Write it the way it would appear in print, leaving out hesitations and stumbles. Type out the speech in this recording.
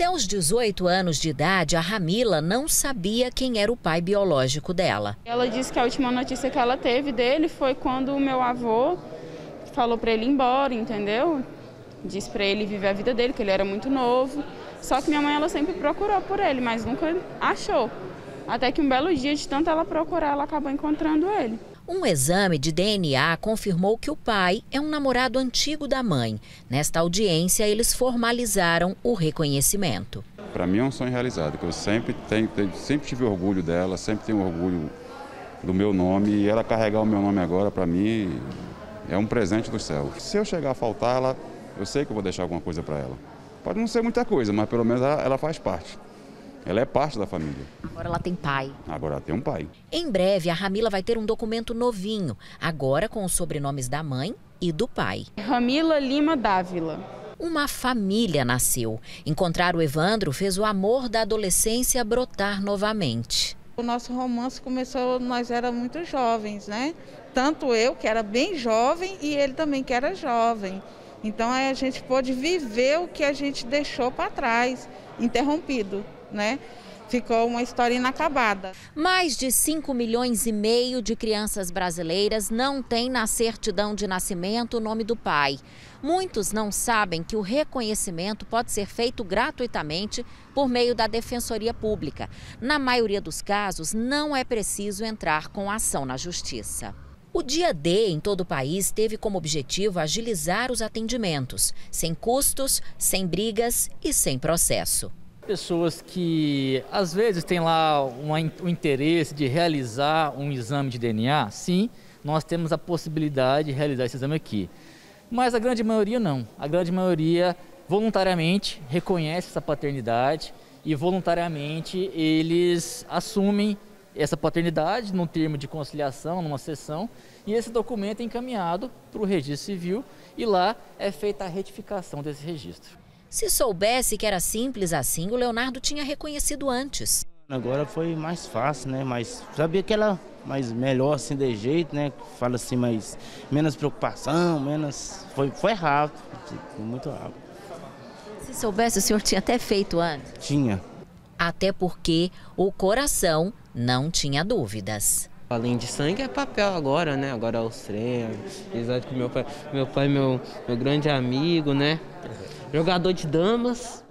Até os 18 anos de idade, a Ramila não sabia quem era o pai biológico dela. Ela disse que a última notícia que ela teve dele foi quando o meu avô falou para ele ir embora, entendeu? Disse para ele viver a vida dele, que ele era muito novo. Só que minha mãe, ela sempre procurou por ele, mas nunca achou. Até que um belo dia, de tanto ela procurar, ela acabou encontrando ele. Um exame de DNA confirmou que o pai é um namorado antigo da mãe. Nesta audiência, eles formalizaram o reconhecimento. Para mim é um sonho realizado, que eu sempre tive orgulho dela, sempre tenho orgulho do meu nome, e ela carregar o meu nome agora, para mim, é um presente do céu. Se eu chegar a faltar, eu sei que eu vou deixar alguma coisa para ela. Pode não ser muita coisa, mas pelo menos ela faz parte. Ela é parte da família. Agora ela tem pai. Agora ela tem um pai. Em breve, a Ramila vai ter um documento novinho, agora com os sobrenomes da mãe e do pai. Ramila Lima Dávila. Uma família nasceu. Encontrar o Evandro fez o amor da adolescência brotar novamente. O nosso romance começou, nós éramos muito jovens, né? Tanto eu, que era bem jovem, e ele também, que era jovem. Então a gente pôde viver o que a gente deixou para trás, interrompido, né? Ficou uma história inacabada. Mais de 5,5 milhões de crianças brasileiras não têm na certidão de nascimento o nome do pai. Muitos não sabem que o reconhecimento pode ser feito gratuitamente por meio da Defensoria Pública. Na maioria dos casos, não é preciso entrar com ação na Justiça. O Dia D em todo o país teve como objetivo agilizar os atendimentos, sem custos, sem brigas e sem processo. Pessoas que às vezes têm lá o interesse de realizar um exame de DNA, sim, nós temos a possibilidade de realizar esse exame aqui. Mas a grande maioria não. A grande maioria voluntariamente reconhece essa paternidade e voluntariamente eles assumem essa paternidade num termo de conciliação, numa sessão, e esse documento é encaminhado para o registro civil e lá é feita a retificação desse registro. Se soubesse que era simples assim, o Leonardo tinha reconhecido antes. Agora foi mais fácil, né? Mas sabia que ela mais melhor assim de jeito, né? Fala assim, mais menos preocupação, menos foi rápido, muito rápido. Se soubesse, o senhor tinha até feito antes? Tinha. Até porque o coração não tinha dúvidas. Além de sangue é papel agora, né? Agora é os treinos, apesar que meu pai é meu grande amigo, né? Jogador de damas,